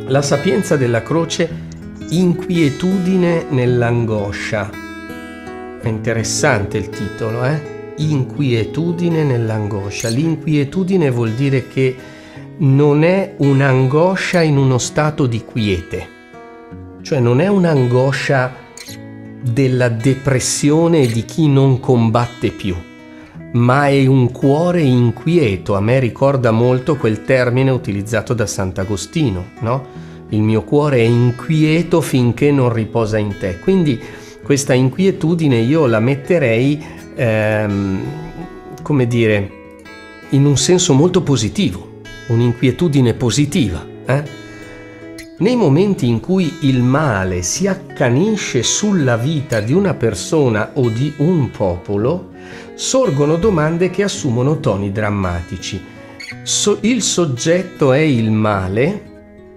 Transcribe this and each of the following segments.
La sapienza della croce, inquietudine nell'angoscia. È interessante il titolo, Inquietudine nell'angoscia. L'inquietudine vuol dire che non è un'angoscia in uno stato di quiete, cioè non è un'angoscia della depressione e di chi non combatte più, ma è un cuore inquieto. A me ricorda molto quel termine utilizzato da Sant'Agostino, no? Il mio cuore è inquieto finché non riposa in te. Quindi questa inquietudine io la metterei, come dire, in un senso molto positivo, un'inquietudine positiva. Nei momenti in cui il male si accanisce sulla vita di una persona o di un popolo, sorgono domande che assumono toni drammatici. Il soggetto è il male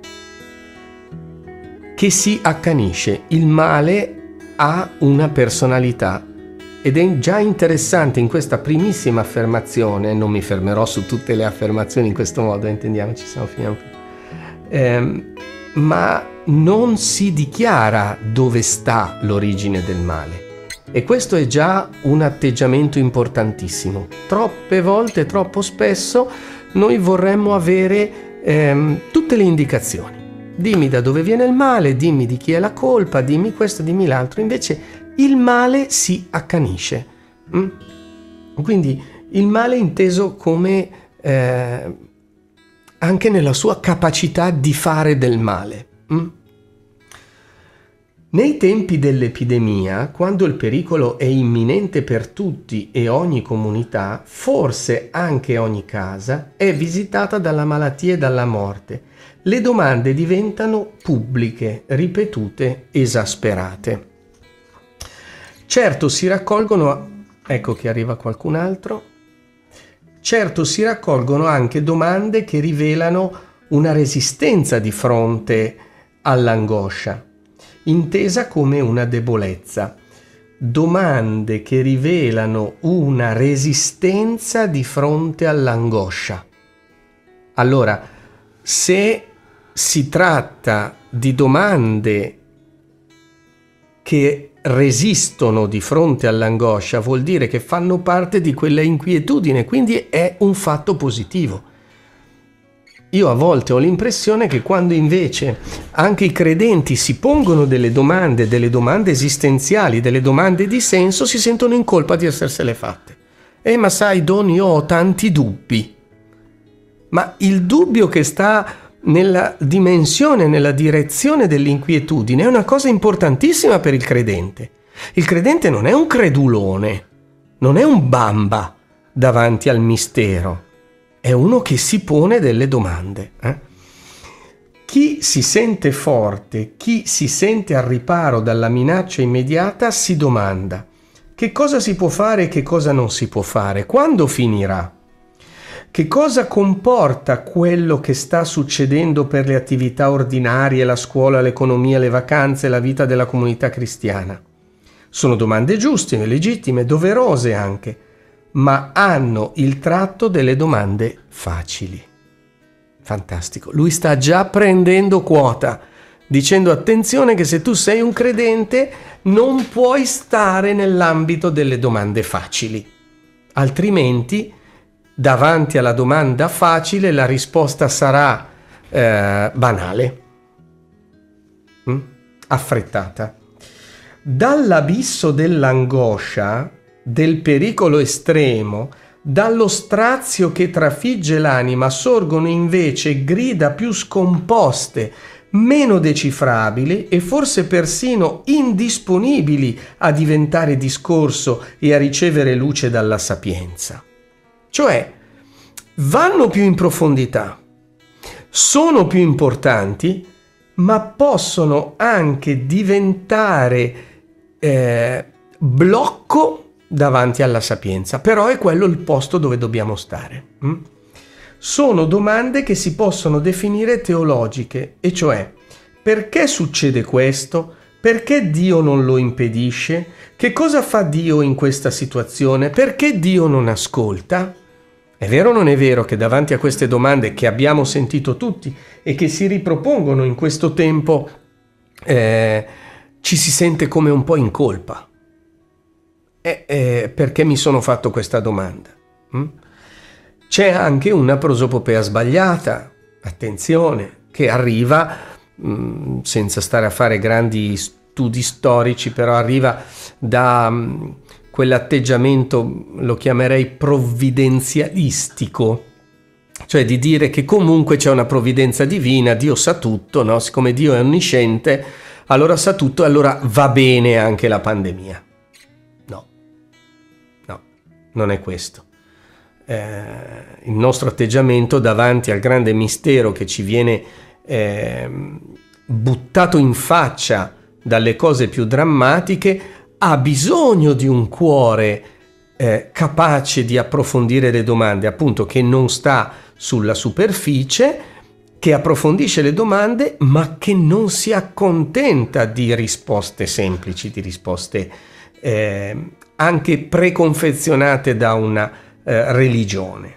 che si accanisce. Il male ha una personalità ed è già interessante in questa primissima affermazione. Non mi fermerò su tutte le affermazioni in questo modo, intendiamoci, se no finiamo. Ma non si dichiara dove sta l'origine del male. E questo è già un atteggiamento importantissimo. Troppe volte, troppo spesso, noi vorremmo avere tutte le indicazioni. Dimmi da dove viene il male, dimmi di chi è la colpa, dimmi questo, dimmi l'altro. Invece il male si accanisce. Quindi il male inteso come anche nella sua capacità di fare del male. Nei tempi dell'epidemia, quando il pericolo è imminente per tutti e ogni comunità, forse anche ogni casa, è visitata dalla malattia e dalla morte. Le domande diventano pubbliche, ripetute, esasperate. Certo si raccolgono, ecco che arriva qualcun altro, certo si raccolgono anche domande che rivelano una resistenza di fronte all'angoscia, intesa come una debolezza. Domande che rivelano una resistenza di fronte all'angoscia. Allora, se si tratta di domande che resistono di fronte all'angoscia, vuol dire che fanno parte di quella inquietudine, quindi è un fatto positivo. Io a volte ho l'impressione che quando invece anche i credenti si pongono delle domande esistenziali, delle domande di senso, si sentono in colpa di essersele fatte. Ma sai Don, io ho tanti dubbi. Ma il dubbio che sta nella dimensione, nella direzione dell'inquietudine è una cosa importantissima per il credente. Il credente non è un credulone, non è un bamba davanti al mistero. È uno che si pone delle domande. Chi si sente forte, chi si sente al riparo dalla minaccia immediata, si domanda: che cosa si può fare e che cosa non si può fare? Quando finirà? Che cosa comporta quello che sta succedendo per le attività ordinarie, la scuola, l'economia, le vacanze, la vita della comunità cristiana? Sono domande giuste, legittime, doverose anche, ma hanno il tratto delle domande facili. Fantastico. Lui sta già prendendo quota, dicendo: attenzione che se tu sei un credente non puoi stare nell'ambito delle domande facili, altrimenti davanti alla domanda facile la risposta sarà banale, affrettata. Dall'abisso dell'angoscia, del pericolo estremo, dallo strazio che trafigge l'anima, sorgono invece grida più scomposte, meno decifrabili e forse persino indisponibili a diventare discorso e a ricevere luce dalla sapienza. Cioè, vanno più in profondità, sono più importanti, ma possono anche diventare blocco davanti alla sapienza. Però è quello il posto dove dobbiamo stare. Sono domande che si possono definire teologiche, e cioè: perché succede questo? Perché Dio non lo impedisce? Che cosa fa Dio in questa situazione? Perché Dio non ascolta? È vero o non è vero che davanti a queste domande che abbiamo sentito tutti e che si ripropongono in questo tempo, ci si sente come un po' in colpa? Perché mi sono fatto questa domanda? C'è anche una prosopopea sbagliata, attenzione, che arriva, senza stare a fare grandi studi storici, però arriva da quell'atteggiamento, lo chiamerei provvidenzialistico, cioè di dire che comunque c'è una provvidenza divina, Dio sa tutto, no? Siccome Dio è onnisciente, allora sa tutto e allora va bene anche la pandemia. No, non è questo. Il nostro atteggiamento davanti al grande mistero che ci viene buttato in faccia dalle cose più drammatiche ha bisogno di un cuore capace di approfondire le domande, appunto, che non sta sulla superficie, che approfondisce le domande ma che non si accontenta di risposte semplici, di risposte anche preconfezionate da una religione.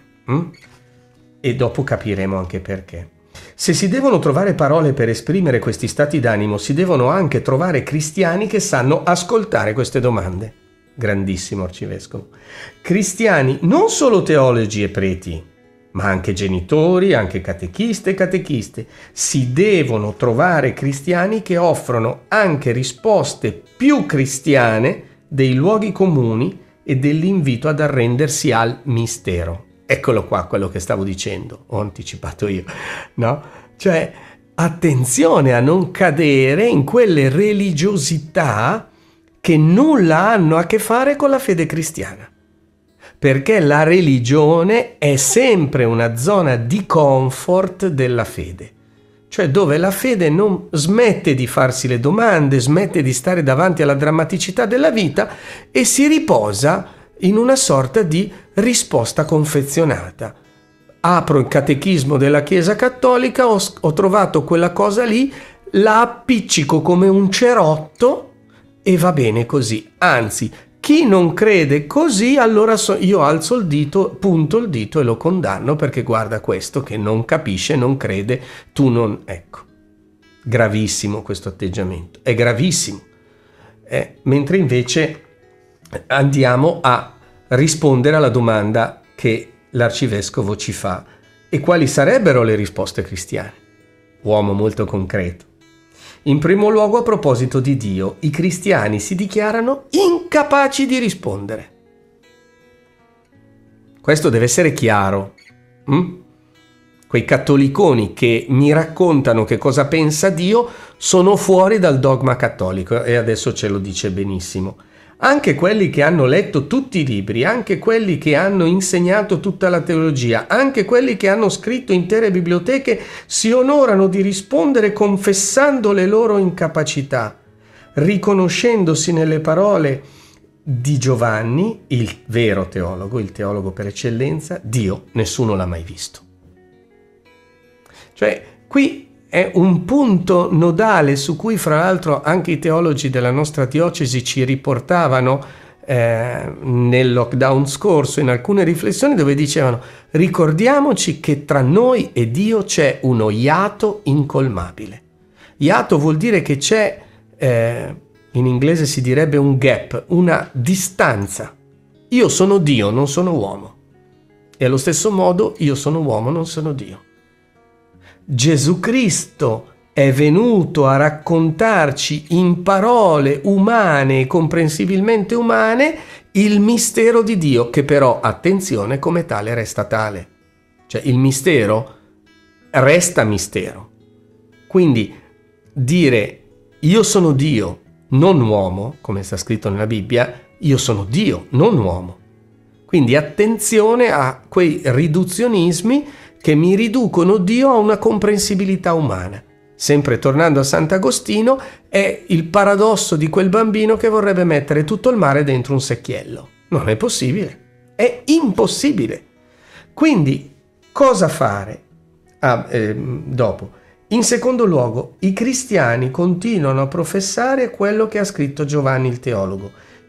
E dopo capiremo anche perché. Se si devono trovare parole per esprimere questi stati d'animo, si devono anche trovare cristiani che sanno ascoltare queste domande. Grandissimo arcivescovo. Cristiani, non solo teologi e preti, ma anche genitori, anche catechiste e catechiste. Si devono trovare cristiani che offrono anche risposte più cristiane dei luoghi comuni e dell'invito ad arrendersi al mistero. Eccolo qua quello che stavo dicendo, ho anticipato io, no? Cioè, attenzione a non cadere in quelle religiosità che nulla hanno a che fare con la fede cristiana. Perché la religione è sempre una zona di comfort della fede. Cioè dove la fede non smette di farsi le domande, smette di stare davanti alla drammaticità della vita e si riposa in una sorta di risposta confezionata. Apro il catechismo della Chiesa Cattolica, ho trovato quella cosa lì, la appiccico come un cerotto e va bene così. Anzi, chi non crede così, allora io alzo il dito, punto il dito e lo condanno perché guarda questo che non capisce, non crede, tu non... Ecco, gravissimo questo atteggiamento, è gravissimo. Mentre invece andiamo a rispondere alla domanda che l'arcivescovo ci fa. E quali sarebbero le risposte cristiane? Uomo molto concreto. In primo luogo, a proposito di Dio, i cristiani si dichiarano incapaci di rispondere. Questo deve essere chiaro. Quei cattoliconi che mi raccontano che cosa pensa Dio sono fuori dal dogma cattolico e adesso ce lo dice benissimo. Anche quelli che hanno letto tutti i libri, anche quelli che hanno insegnato tutta la teologia, anche quelli che hanno scritto intere biblioteche si onorano di rispondere confessando le loro incapacità, riconoscendosi nelle parole di Giovanni, il vero teologo, il teologo per eccellenza: Dio nessuno l'ha mai visto. Cioè, qui è un punto nodale su cui, fra l'altro, anche i teologi della nostra diocesi ci riportavano nel lockdown scorso in alcune riflessioni dove dicevano: ricordiamoci che tra noi e Dio c'è uno iato incolmabile. Iato vuol dire che c'è, in inglese si direbbe un gap, una distanza. Io sono Dio, non sono uomo. E allo stesso modo io sono uomo, non sono Dio. Gesù Cristo è venuto a raccontarci in parole umane e comprensibilmente umane il mistero di Dio, che però, attenzione, come tale resta tale. Cioè il mistero resta mistero. Quindi dire io sono Dio, non uomo, come sta scritto nella Bibbia, io sono Dio, non uomo. Quindi attenzione a quei riduzionismi che mi riducono Dio a una comprensibilità umana. Sempre tornando a Sant'Agostino, è il paradosso di quel bambino che vorrebbe mettere tutto il mare dentro un secchiello. Non è possibile, è impossibile. Quindi, cosa fare? Dopo. In secondo luogo, i cristiani continuano a professare quello che ha scritto Giovanni il teologo.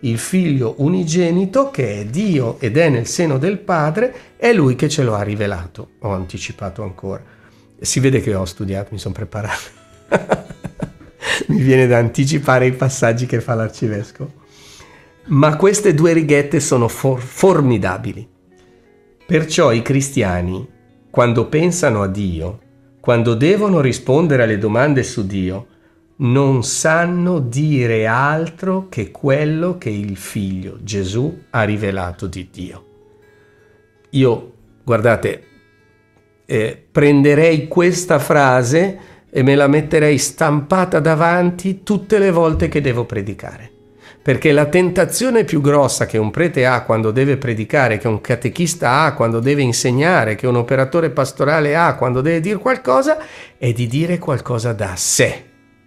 il figlio unigenito, che è Dio ed è nel seno del Padre, è lui che ce lo ha rivelato. Ho anticipato ancora. Si vede che ho studiato, mi sono preparato. Mi viene da anticipare i passaggi che fa l'arcivescovo. Ma queste due righette sono formidabili. Perciò i cristiani, quando pensano a Dio, quando devono rispondere alle domande su Dio, non sanno dire altro che quello che il figlio Gesù ha rivelato di Dio. Io, guardate, prenderei questa frase e me la metterei stampata davanti tutte le volte che devo predicare. Perché la tentazione più grossa che un prete ha quando deve predicare, che un catechista ha quando deve insegnare, che un operatore pastorale ha quando deve dire qualcosa, è di dire qualcosa da sé.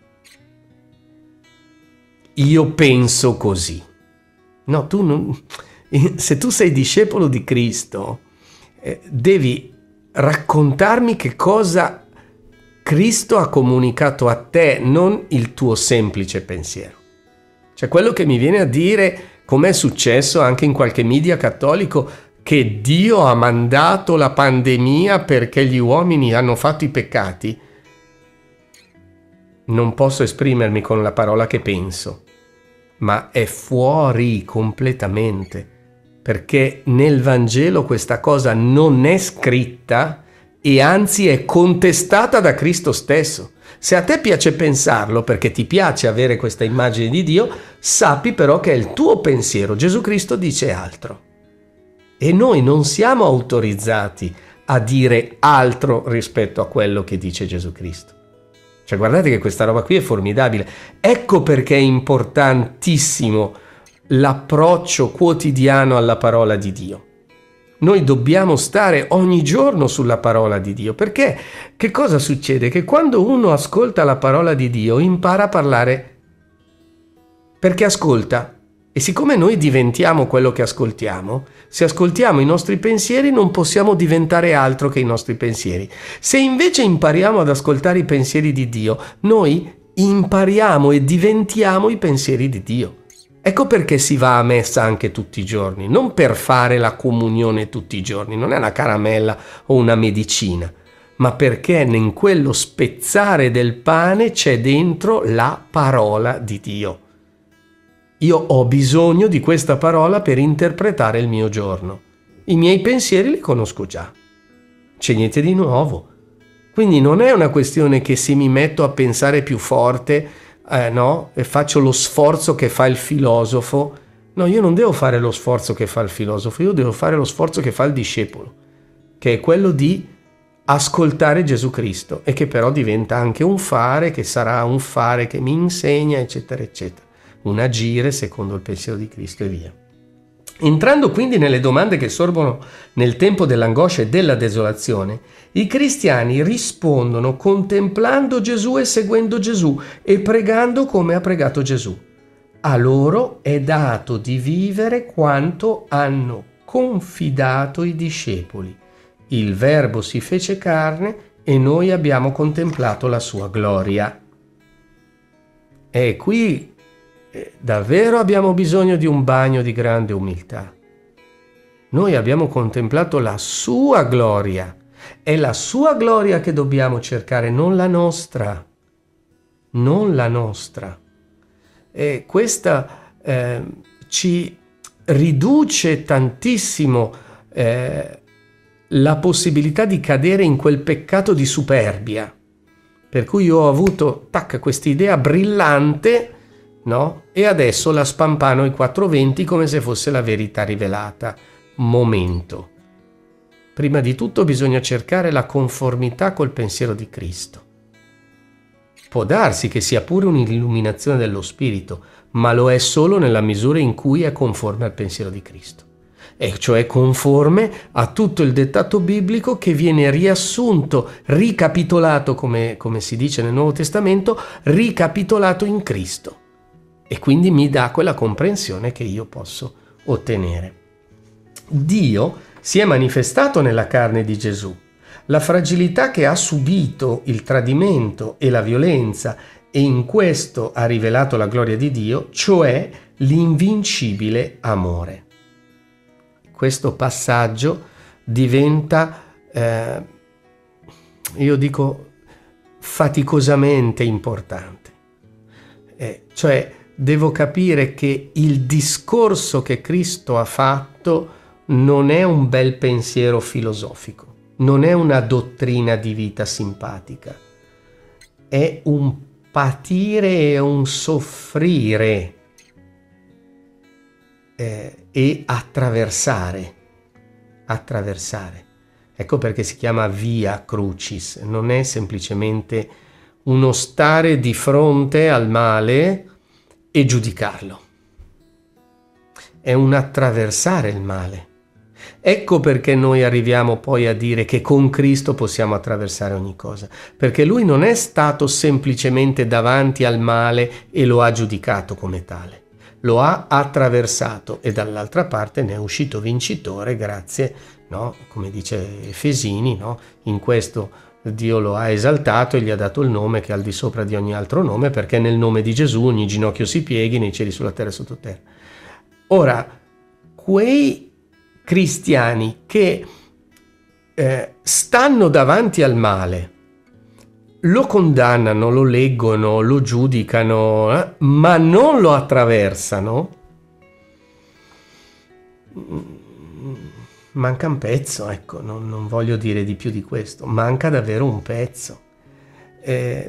Io penso così. No, tu non. Se tu sei discepolo di Cristo, devi raccontarmi che cosa Cristo ha comunicato a te, non il tuo semplice pensiero. Cioè quello che mi viene a dire, come è successo anche in qualche media cattolico, che Dio ha mandato la pandemia perché gli uomini hanno fatto i peccati, non posso esprimermi con la parola che penso, ma è fuori completamente, perché nel Vangelo questa cosa non è scritta e anzi è contestata da Cristo stesso. Se a te piace pensarlo perché ti piace avere questa immagine di Dio, sappi però che è il tuo pensiero. Gesù Cristo dice altro. E noi non siamo autorizzati a dire altro rispetto a quello che dice Gesù Cristo. Cioè guardate che questa roba qui è formidabile. Ecco perché è importantissimo l'approccio quotidiano alla parola di Dio. Noi dobbiamo stare ogni giorno sulla parola di Dio, perché che cosa succede? Che quando uno ascolta la parola di Dio impara a parlare perché ascolta, e siccome noi diventiamo quello che ascoltiamo, se ascoltiamo i nostri pensieri non possiamo diventare altro che i nostri pensieri. Se invece impariamo ad ascoltare i pensieri di Dio, noi impariamo e diventiamo i pensieri di Dio. Ecco perché si va a messa anche tutti i giorni, non per fare la comunione tutti i giorni, non è una caramella o una medicina, ma perché in quello spezzare del pane c'è dentro la parola di Dio. Io ho bisogno di questa parola per interpretare il mio giorno. I miei pensieri li conosco già, c'è niente di nuovo. Quindi non è una questione che se mi metto a pensare più forte, no, e faccio lo sforzo che fa il filosofo. No, io non devo fare lo sforzo che fa il filosofo, io devo fare lo sforzo che fa il discepolo, che è quello di ascoltare Gesù Cristo e che però diventa anche un fare, che sarà un fare che mi insegna, eccetera, eccetera. Un agire secondo il pensiero di Cristo e via. Entrando quindi nelle domande che sorgono nel tempo dell'angoscia e della desolazione, i cristiani rispondono contemplando Gesù e seguendo Gesù e pregando come ha pregato Gesù. A loro è dato di vivere quanto hanno confidato i discepoli. Il Verbo si fece carne e noi abbiamo contemplato la sua gloria. E qui davvero abbiamo bisogno di un bagno di grande umiltà. Noi abbiamo contemplato la sua gloria. È la sua gloria che dobbiamo cercare, non la nostra. Non la nostra. E questa ci riduce tantissimo la possibilità di cadere in quel peccato di superbia. Per cui io ho avuto questa idea brillante, no? E adesso la spampano ai 420 come se fosse la verità rivelata. Momento. Prima di tutto bisogna cercare la conformità col pensiero di Cristo. Può darsi che sia pure un'illuminazione dello Spirito, ma lo è solo nella misura in cui è conforme al pensiero di Cristo. E cioè conforme a tutto il dettato biblico che viene riassunto, ricapitolato, come si dice nel Nuovo Testamento, ricapitolato in Cristo. E quindi mi dà quella comprensione che io posso ottenere. Dio si è manifestato nella carne di Gesù. La fragilità che ha subito, il tradimento e la violenza e in questo ha rivelato la gloria di Dio, cioè l'invincibile amore. Questo passaggio diventa, io dico, faticosamente importante. Cioè, devo capire che il discorso che Cristo ha fatto non è un bel pensiero filosofico, non è una dottrina di vita simpatica, è un patire e un soffrire e attraversare. Ecco perché si chiama Via Crucis, non è semplicemente uno stare di fronte al male e giudicarlo, è un attraversare il male. Ecco perché noi arriviamo poi a dire che con Cristo possiamo attraversare ogni cosa, perché Lui non è stato semplicemente davanti al male e lo ha giudicato come tale, lo ha attraversato e dall'altra parte ne è uscito vincitore grazie, no? Come dice Efesini, no? In questo Dio lo ha esaltato e gli ha dato il nome che è al di sopra di ogni altro nome, perché nel nome di Gesù ogni ginocchio si pieghi nei cieli, sulla terra e sottoterra. Ora, quei cristiani che stanno davanti al male, lo condannano, lo leggono, lo giudicano, ma non lo attraversano, manca un pezzo, ecco, non voglio dire di più di questo, manca davvero un pezzo. E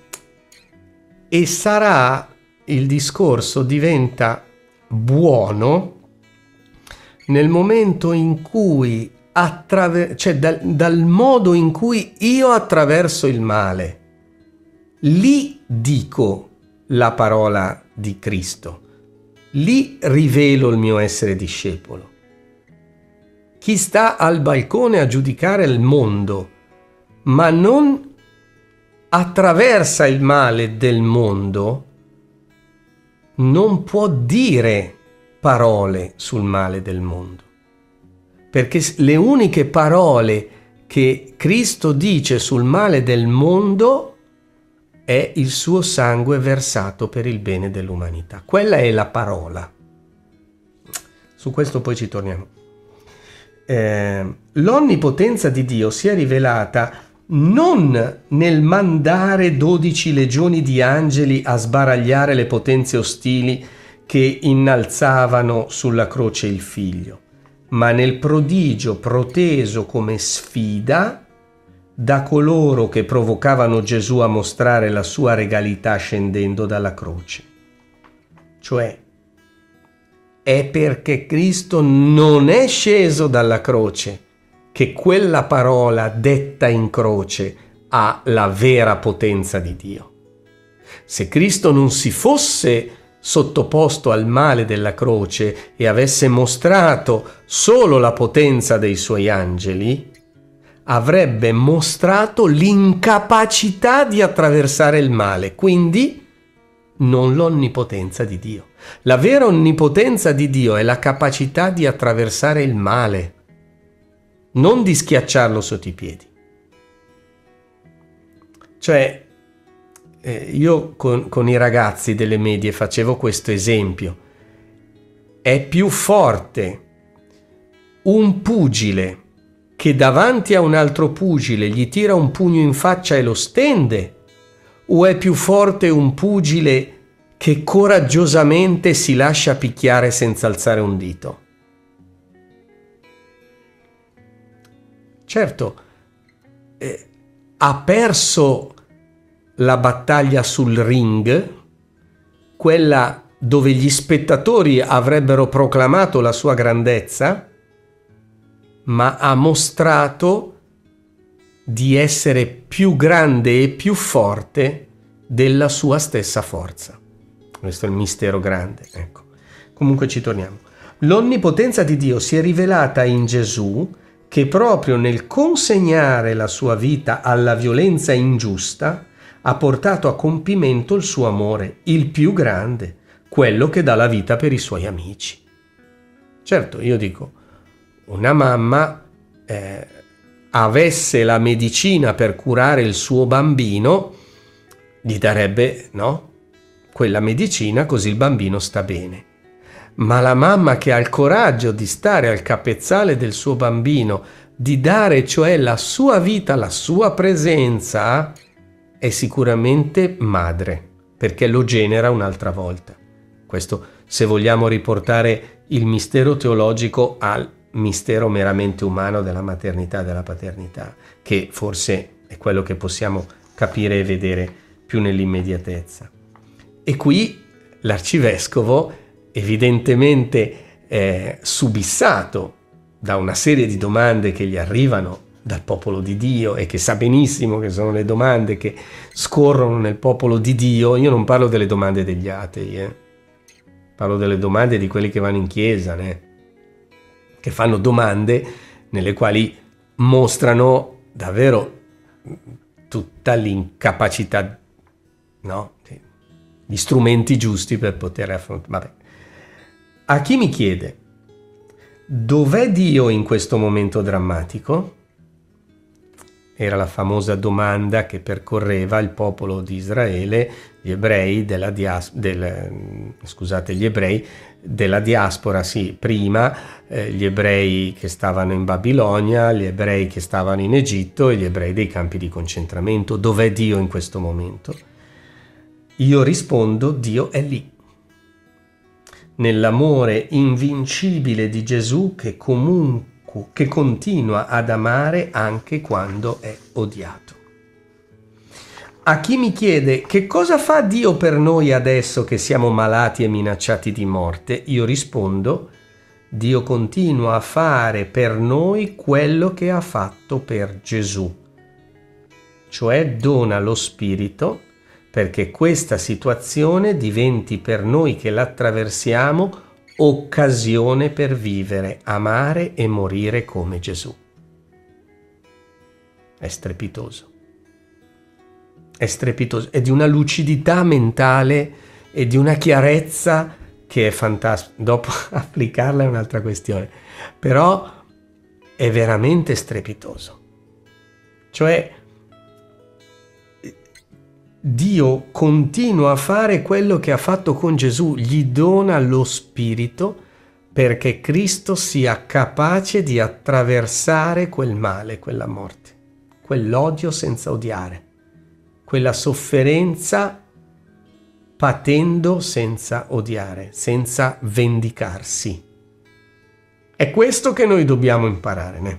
sarà, il discorso diventa buono nel momento in cui cioè dal modo in cui io attraverso il male, lì dico la parola di Cristo, lì rivelo il mio essere discepolo. Chi sta al balcone a giudicare il mondo, ma non attraversa il male del mondo, non può dire parole sul male del mondo. Perché le uniche parole che Cristo dice sul male del mondo è il suo sangue versato per il bene dell'umanità. Quella è la parola. Su questo poi ci torniamo. L'onnipotenza di Dio si è rivelata non nel mandare 12 legioni di angeli a sbaragliare le potenze ostili che innalzavano sulla croce il figlio, ma nel prodigio proteso come sfida da coloro che provocavano Gesù a mostrare la sua regalità scendendo dalla croce. Cioè, è perché Cristo non è sceso dalla croce che quella parola detta in croce ha la vera potenza di Dio. Se Cristo non si fosse sottoposto al male della croce e avesse mostrato solo la potenza dei suoi angeli, avrebbe mostrato l'incapacità di attraversare il male, quindi non l'onnipotenza di Dio. La vera onnipotenza di Dio è la capacità di attraversare il male, non di schiacciarlo sotto i piedi. Cioè, io con i ragazzi delle medie facevo questo esempio. È più forte un pugile che davanti a un altro pugile gli tira un pugno in faccia e lo stende, o è più forte un pugile che coraggiosamente si lascia picchiare senza alzare un dito? Certo, ha perso la battaglia sul ring, quella dove gli spettatori avrebbero proclamato la sua grandezza, ma ha mostrato di essere più grande e più forte della sua stessa forza. Questo è il mistero grande, ecco. Comunque ci torniamo. L'onnipotenza di Dio si è rivelata in Gesù, che proprio nel consegnare la sua vita alla violenza ingiusta ha portato a compimento il suo amore, il più grande, quello che dà la vita per i suoi amici. Certo, io dico, una mamma avesse la medicina per curare il suo bambino, gli darebbe, no, quella medicina così il bambino sta bene. Ma la mamma che ha il coraggio di stare al capezzale del suo bambino, di dare cioè la sua vita, la sua presenza, è sicuramente madre, perché lo genera un'altra volta. Questo se vogliamo riportare il mistero teologico al mistero meramente umano della maternità e della paternità, che forse è quello che possiamo capire e vedere più nell'immediatezza. E qui l'arcivescovo, evidentemente subissato da una serie di domande che gli arrivano dal popolo di Dio e che sa benissimo che sono le domande che scorrono nel popolo di Dio. Io non parlo delle domande degli atei, parlo delle domande di quelli che vanno in chiesa, che fanno domande nelle quali mostrano davvero tutta l'incapacità, no? Gli strumenti giusti per poter affrontare. Vabbè. A chi mi chiede dov'è Dio in questo momento drammatico? Era la famosa domanda che percorreva il popolo di Israele, gli ebrei della diaspora, sì, prima, gli ebrei che stavano in Babilonia, gli ebrei che stavano in Egitto e gli ebrei dei campi di concentramento. Dov'è Dio in questo momento? Io rispondo: Dio è lì, nell'amore invincibile di Gesù che continua ad amare anche quando è odiato. A chi mi chiede che cosa fa Dio per noi adesso che siamo malati e minacciati di morte, io rispondo: Dio continua a fare per noi quello che ha fatto per Gesù, cioè dona lo Spirito perché questa situazione diventi per noi che l'attraversiamo occasione per vivere, amare e morire come Gesù. È strepitoso. È strepitoso, è di una lucidità mentale e di una chiarezza che è fantastica. Dopo applicarla è un'altra questione, però è veramente strepitoso. Cioè, Dio continua a fare quello che ha fatto con Gesù, gli dona lo Spirito perché Cristo sia capace di attraversare quel male, quella morte, quell'odio senza odiare, quella sofferenza patendo senza odiare, senza vendicarsi. È questo che noi dobbiamo imparare, né?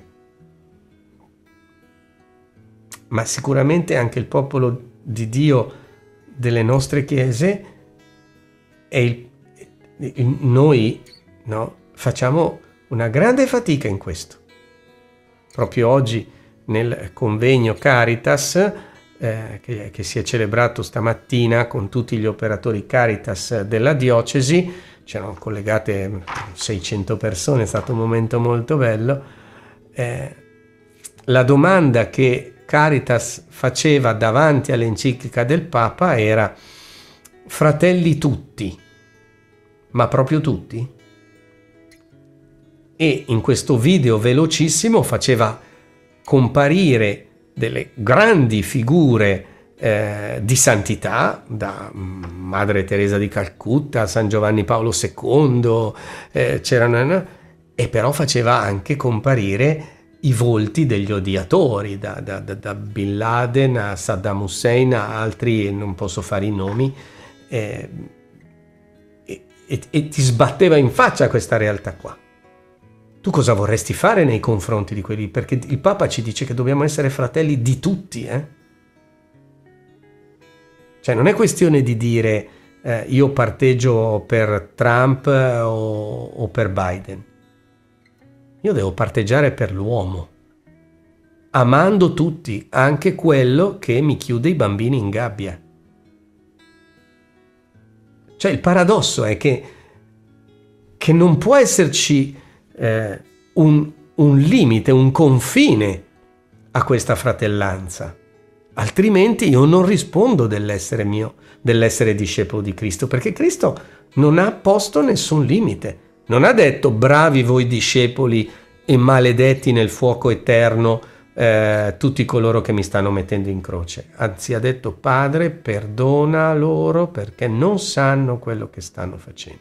Ma sicuramente anche il popolo di Dio delle nostre chiese e noi, no, facciamo una grande fatica in questo. Proprio oggi nel convegno Caritas che si è celebrato stamattina con tutti gli operatori Caritas della diocesi, c'erano collegate 600 persone, è stato un momento molto bello. La domanda che Caritas faceva davanti all'enciclica del Papa era: fratelli tutti, ma proprio tutti? E in questo video velocissimo faceva comparire delle grandi figure di santità, da Madre Teresa di Calcutta, San Giovanni Paolo II, c'erano, e però faceva anche comparire i volti degli odiatori, da Bin Laden a Saddam Hussein a altri, non posso fare i nomi, e ti sbatteva in faccia questa realtà qua. Tu cosa vorresti fare nei confronti di quelli? Perché il Papa ci dice che dobbiamo essere fratelli di tutti, Cioè non è questione di dire io parteggio per Trump o per Biden. Io devo parteggiare per l'uomo, amando tutti, anche quello che mi chiude i bambini in gabbia. Cioè il paradosso è che non può esserci un limite, un confine a questa fratellanza, altrimenti io non rispondo dell'essere discepolo di Cristo, perché Cristo non ha posto nessun limite. Non ha detto bravi voi discepoli e maledetti nel fuoco eterno tutti coloro che mi stanno mettendo in croce. Anzi, ha detto: Padre, perdona loro perché non sanno quello che stanno facendo.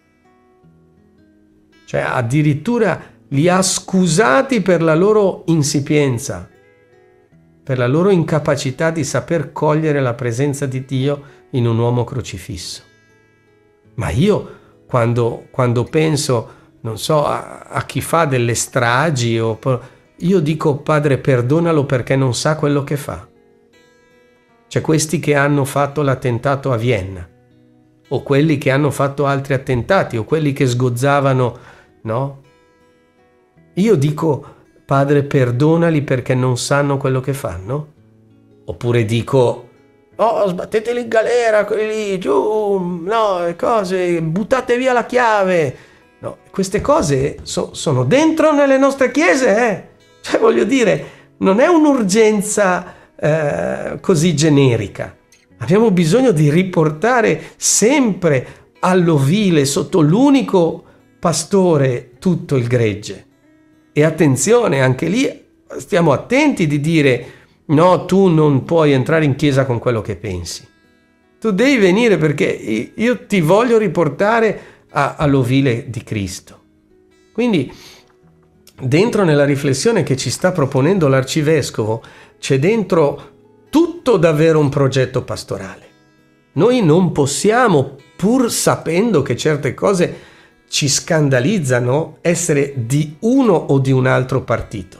Cioè, addirittura li ha scusati per la loro insipienza, per la loro incapacità di saper cogliere la presenza di Dio in un uomo crocifisso. Ma io, quando penso, non so, a chi fa delle stragi, io dico: Padre, perdonalo perché non sa quello che fa. Cioè, questi che hanno fatto l'attentato a Vienna, o quelli che hanno fatto altri attentati, o quelli che sgozzavano, no? Io dico: Padre, perdonali perché non sanno quello che fanno? Oppure dico: oh, sbatteteli in galera, quelli lì, giù, no, cose, buttate via la chiave. No, queste cose sono dentro nelle nostre chiese, Cioè, voglio dire, non è un'urgenza così generica. Abbiamo bisogno di riportare sempre all'ovile, sotto l'unico pastore, tutto il gregge. E attenzione, anche lì stiamo attenti di dire: no, tu non puoi entrare in chiesa con quello che pensi. Tu devi venire perché io ti voglio riportare all'ovile di Cristo. Quindi, dentro nella riflessione che ci sta proponendo l'arcivescovo, c'è dentro tutto davvero un progetto pastorale. Noi non possiamo, pur sapendo che certe cose ci scandalizzano, essere di uno o di un altro partito,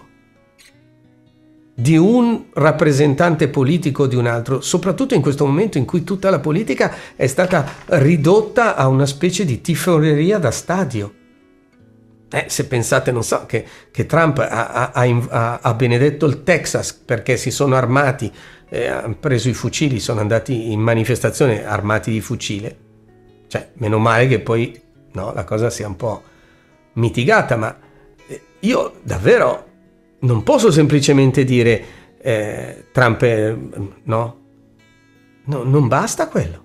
di un rappresentante politico o di un altro, soprattutto in questo momento in cui tutta la politica è stata ridotta a una specie di tiforeria da stadio. Se pensate, non so, che Trump ha benedetto il Texas perché si sono armati, hanno preso i fucili, sono andati in manifestazione armati di fucile. Cioè, meno male che poi, no, la cosa sia un po' mitigata, ma io davvero non posso semplicemente dire Trump no, non basta quello.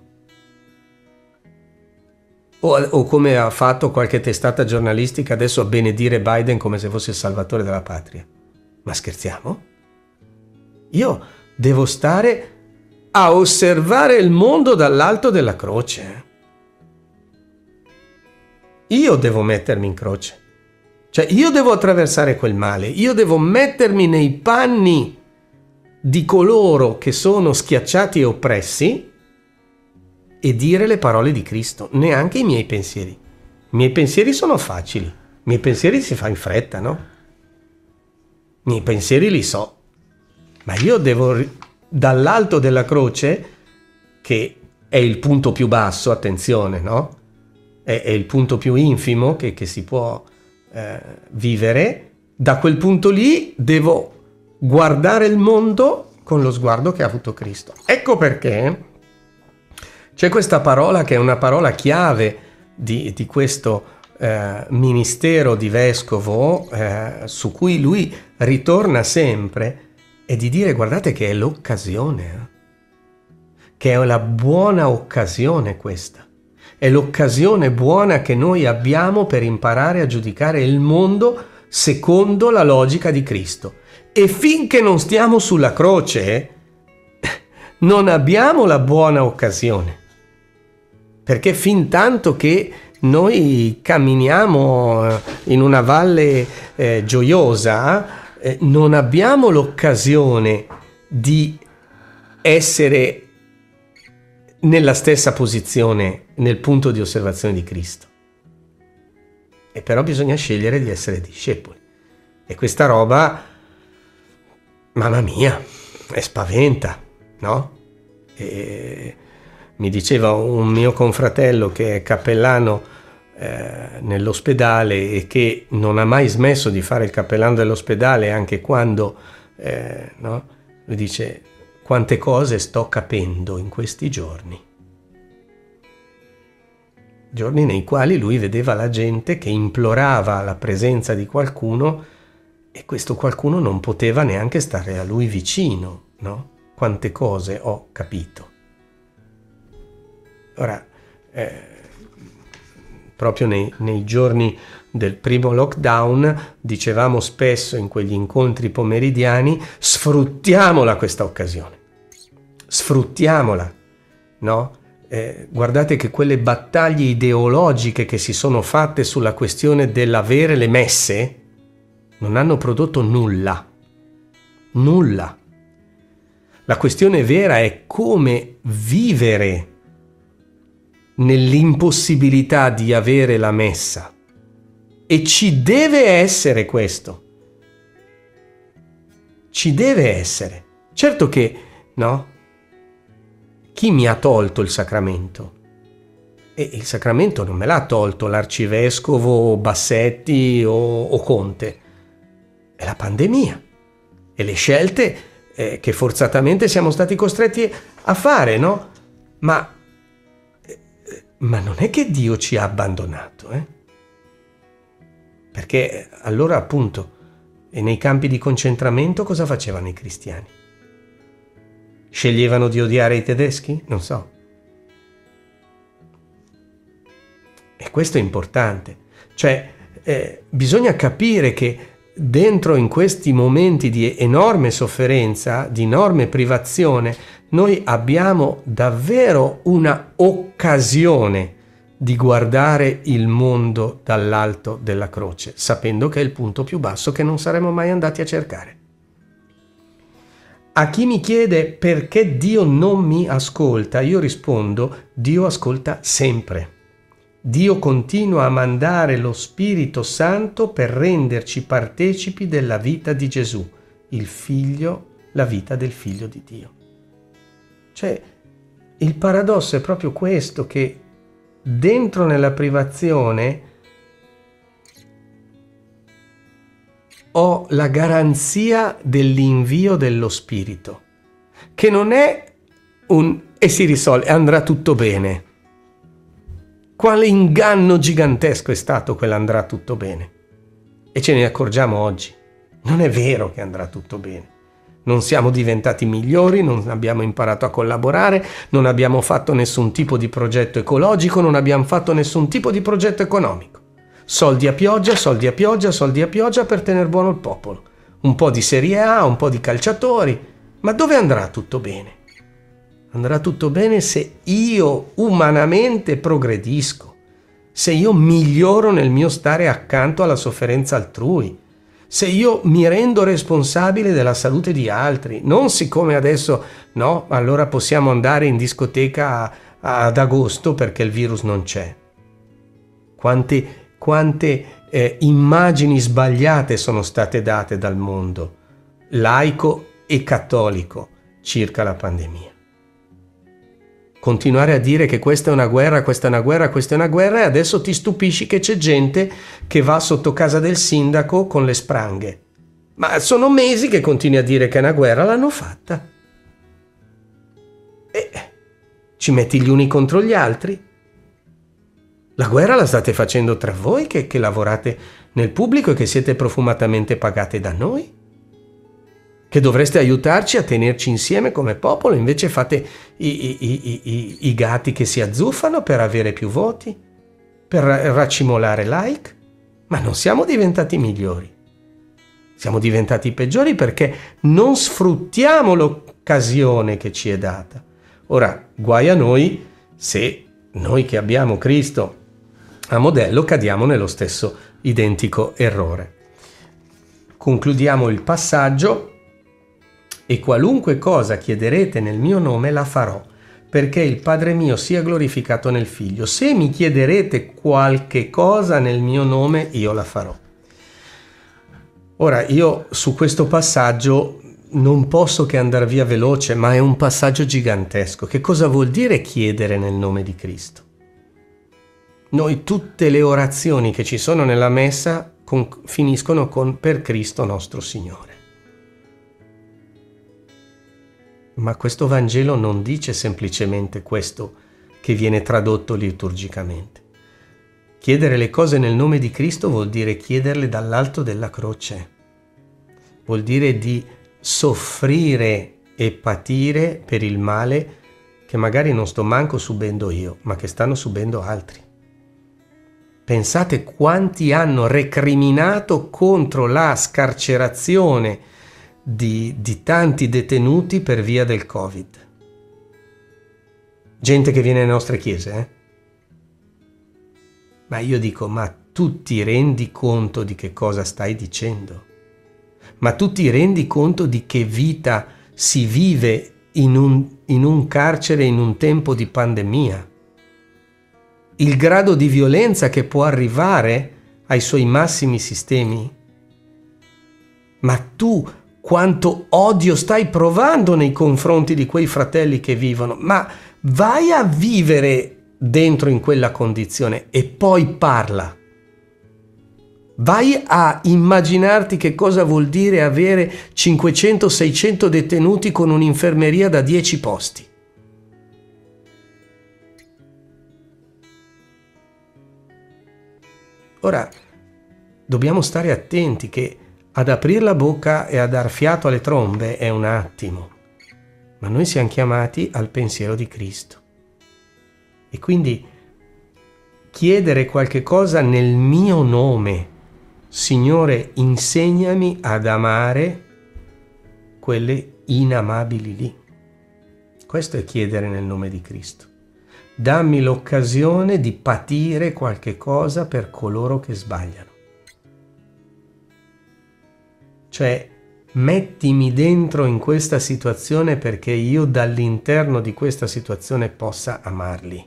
O come ha fatto qualche testata giornalistica adesso, a benedire Biden come se fosse il salvatore della patria. Ma scherziamo? Io devo stare a osservare il mondo dall'alto della croce. Io devo mettermi in croce. Cioè, io devo attraversare quel male. Io devo mettermi nei panni di coloro che sono schiacciati e oppressi e dire le parole di Cristo, neanche i miei pensieri. I miei pensieri sono facili, i miei pensieri si fa in fretta, no? I miei pensieri li so, ma io devo, dall'alto della croce, che è il punto più basso, attenzione, no? È il punto più infimo che si può vivere, da quel punto lì devo guardare il mondo con lo sguardo che ha avuto Cristo. Ecco perché c'è questa parola che è una parola chiave di questo ministero di vescovo, su cui lui ritorna sempre, è di dire: guardate che è l'occasione, che è la buona occasione questa. È l'occasione buona che noi abbiamo per imparare a giudicare il mondo secondo la logica di Cristo. E finché non stiamo sulla croce, non abbiamo la buona occasione. Perché fin tanto che noi camminiamo in una valle gioiosa, non abbiamo l'occasione di essere nella stessa posizione nel punto di osservazione di Cristo. E però bisogna scegliere di essere discepoli. E questa roba, mamma mia, spaventa, no? Mi diceva un mio confratello che è cappellano nell'ospedale e che non ha mai smesso di fare il cappellano dell'ospedale anche quando, no? Lui dice: quante cose sto capendo in questi giorni. Giorni nei quali lui vedeva la gente che implorava la presenza di qualcuno e questo qualcuno non poteva neanche stare a lui vicino, no? Quante cose ho capito. Ora, proprio nei giorni del primo lockdown, dicevamo spesso in quegli incontri pomeridiani, sfruttiamola questa occasione, sfruttiamola, no? Guardate che quelle battaglie ideologiche che si sono fatte sulla questione dell'avere le messe non hanno prodotto nulla. Nulla. La questione vera è come vivere nell'impossibilità di avere la messa. E ci deve essere questo. Ci deve essere. Certo che, no? Chi mi ha tolto il sacramento? E il sacramento non me l'ha tolto l'arcivescovo Bassetti o Conte. È la pandemia. E le scelte che forzatamente siamo stati costretti a fare, no? Ma non è che Dio ci ha abbandonato, Perché allora, appunto, e nei campi di concentramento cosa facevano i cristiani? Sceglievano di odiare i tedeschi? Non so. E questo è importante. Cioè, bisogna capire che dentro in questi momenti di enorme sofferenza, di enorme privazione, noi abbiamo davvero una occasione di guardare il mondo dall'alto della croce, sapendo che è il punto più basso che non saremmo mai andati a cercare. A chi mi chiede perché Dio non mi ascolta, io rispondo: Dio ascolta sempre. Dio continua a mandare lo Spirito Santo per renderci partecipi della vita di Gesù, il Figlio, la vita del Figlio di Dio. Cioè, il paradosso è proprio questo, che dentro nella privazione ho la garanzia dell'invio dello Spirito, che non è e si risolve, andrà tutto bene. Quale inganno gigantesco è stato quell'andrà tutto bene. E ce ne accorgiamo oggi. Non è vero che andrà tutto bene. Non siamo diventati migliori, non abbiamo imparato a collaborare, non abbiamo fatto nessun tipo di progetto ecologico, non abbiamo fatto nessun tipo di progetto economico. Soldi a pioggia, soldi a pioggia, soldi a pioggia per tenere buono il popolo. Un po' di Serie A, un po' di calciatori. Ma dove andrà tutto bene? Andrà tutto bene se io umanamente progredisco, se io miglioro nel mio stare accanto alla sofferenza altrui, se io mi rendo responsabile della salute di altri, non siccome adesso, no, allora possiamo andare in discoteca ad agosto perché il virus non c'è. Quante immagini sbagliate sono state date dal mondo laico e cattolico circa la pandemia. Continuare a dire che questa è una guerra, questa è una guerra, questa è una guerra, e adesso ti stupisci che c'è gente che va sotto casa del sindaco con le spranghe. Ma sono mesi che continui a dire che è una guerra, l'hanno fatta. E ci metti gli uni contro gli altri? La guerra la state facendo tra voi che lavorate nel pubblico e che siete profumatamente pagate da noi? Che dovreste aiutarci a tenerci insieme come popolo, invece fate i gatti che si azzuffano per avere più voti, per raccimolare like. Ma non siamo diventati migliori, siamo diventati peggiori perché non sfruttiamo l'occasione che ci è data. Ora, guai a noi se noi che abbiamo Cristo a modello cadiamo nello stesso identico errore. Concludiamo il passaggio. E qualunque cosa chiederete nel mio nome la farò, perché il Padre mio sia glorificato nel Figlio. Se mi chiederete qualche cosa nel mio nome, io la farò. Ora, io su questo passaggio non posso che andare via veloce, ma è un passaggio gigantesco. Che cosa vuol dire chiedere nel nome di Cristo? Noi tutte le orazioni che ci sono nella messa finiscono con per Cristo nostro Signore. Ma questo Vangelo non dice semplicemente questo che viene tradotto liturgicamente. Chiedere le cose nel nome di Cristo vuol dire chiederle dall'alto della croce. Vuol dire di soffrire e patire per il male che magari non sto manco subendo io, ma che stanno subendo altri. Pensate quanti hanno recriminato contro la scarcerazione di tanti detenuti per via del Covid. Gente che viene nelle nostre chiese, Ma io dico, ma tu ti rendi conto di che cosa stai dicendo? Ma tu ti rendi conto di che vita si vive in un carcere in un tempo di pandemia? Il grado di violenza che può arrivare ai suoi massimi sistemi? Ma tu quanto odio stai provando nei confronti di quei fratelli che vivono? Ma vai a vivere dentro in quella condizione e poi parla. Vai a immaginarti che cosa vuol dire avere 500-600 detenuti con un'infermeria da 10 posti. Ora, dobbiamo stare attenti che ad aprire la bocca e a dar fiato alle trombe è un attimo, ma noi siamo chiamati al pensiero di Cristo. E quindi chiedere qualche cosa nel mio nome. Signore, insegnami ad amare quelle inamabili lì. Questo è chiedere nel nome di Cristo. Dammi l'occasione di patire qualche cosa per coloro che sbagliano. Cioè, mettimi dentro in questa situazione perché io dall'interno di questa situazione possa amarli.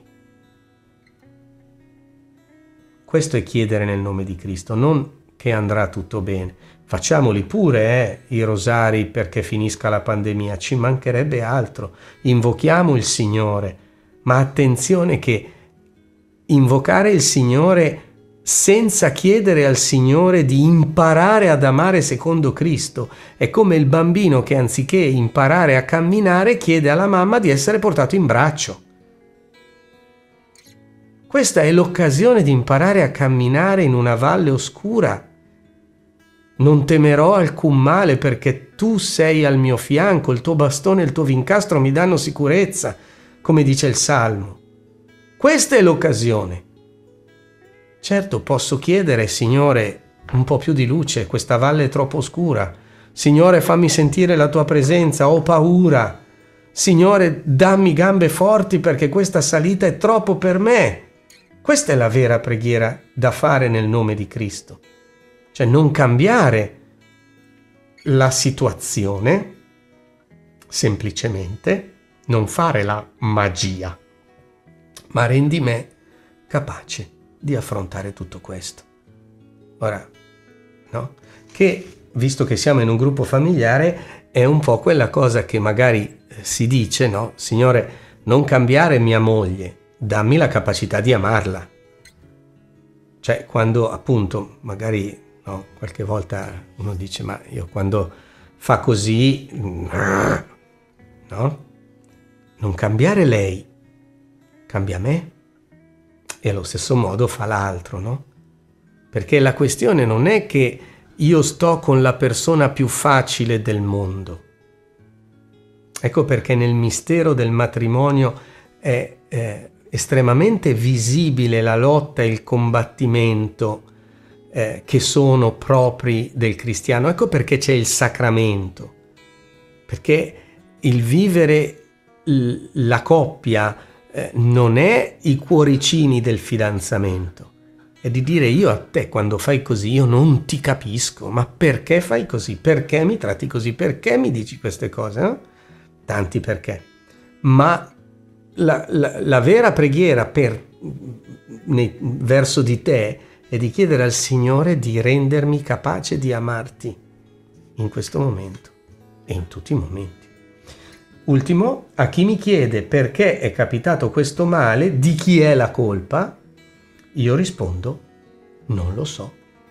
Questo è chiedere nel nome di Cristo, non che andrà tutto bene. Facciamoli pure, i rosari perché finisca la pandemia, ci mancherebbe altro. Invochiamo il Signore, ma attenzione che invocare il Signore senza chiedere al Signore di imparare ad amare secondo Cristo è come il bambino che anziché imparare a camminare chiede alla mamma di essere portato in braccio. Questa è l'occasione di imparare a camminare in una valle oscura. Non temerò alcun male perché tu sei al mio fianco, il tuo bastone e il tuo vincastro mi danno sicurezza, come dice il Salmo. Questa è l'occasione. Certo, posso chiedere, Signore, un po' più di luce, questa valle è troppo oscura. Signore, fammi sentire la tua presenza, ho paura. Signore, dammi gambe forti perché questa salita è troppo per me. Questa è la vera preghiera da fare nel nome di Cristo. Cioè non cambiare la situazione, semplicemente, non fare la magia, ma rendi me capace di affrontare tutto questo. Ora, no? Che, visto che siamo in un gruppo familiare, è un po' quella cosa che magari si dice, no? Signore, non cambiare mia moglie, dammi la capacità di amarla. Cioè, quando appunto, magari, no, qualche volta uno dice, ma io quando fa così, no? Non cambiare lei, cambia me. E allo stesso modo fa l'altro, no? Perché la questione non è che io sto con la persona più facile del mondo. Ecco perché nel mistero del matrimonio è estremamente visibile la lotta e il combattimento che sono propri del cristiano. Ecco perché c'è il sacramento. Perché il vivere la coppia non è i cuoricini del fidanzamento, è di dire io a te quando fai così io non ti capisco, ma perché fai così? Perché mi tratti così? Perché mi dici queste cose? No? Tanti perché. Ma la vera preghiera verso di te è di chiedere al Signore di rendermi capace di amarti in questo momento e in tutti i momenti. Ultimo, a chi mi chiede perché è capitato questo male, di chi è la colpa, io rispondo, non lo so.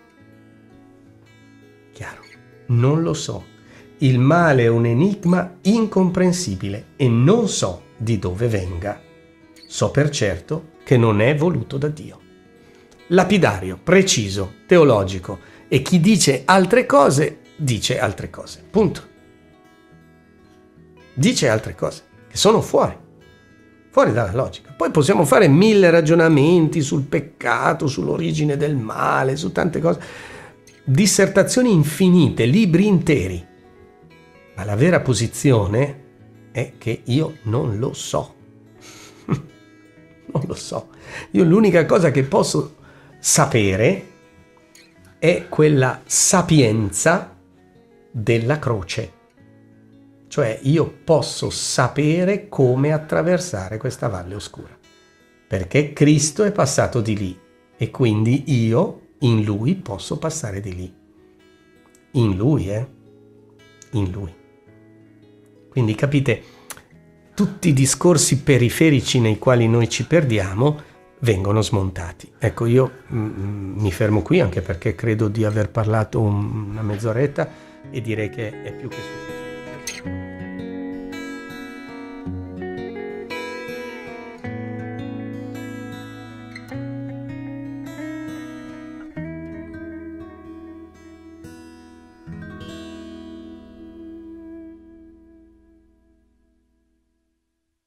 Chiaro, non lo so. Il male è un enigma incomprensibile e non so di dove venga. So per certo che non è voluto da Dio. Lapidario, preciso, teologico, e chi dice altre cose, dice altre cose. Punto. Dice altre cose che sono fuori dalla logica. Poi possiamo fare 1000 ragionamenti sul peccato, sull'origine del male, su tante cose, dissertazioni infinite, libri interi. Ma la vera posizione è che io non lo so. Non lo so. Io l'unica cosa che posso sapere è quella sapienza della croce. Cioè io posso sapere come attraversare questa valle oscura, perché Cristo è passato di lì e quindi io in Lui posso passare di lì. In Lui, in Lui. Quindi capite, tutti i discorsi periferici nei quali noi ci perdiamo vengono smontati. Ecco, io mi fermo qui anche perché credo di aver parlato una mezz'oretta e direi che è più che sufficiente.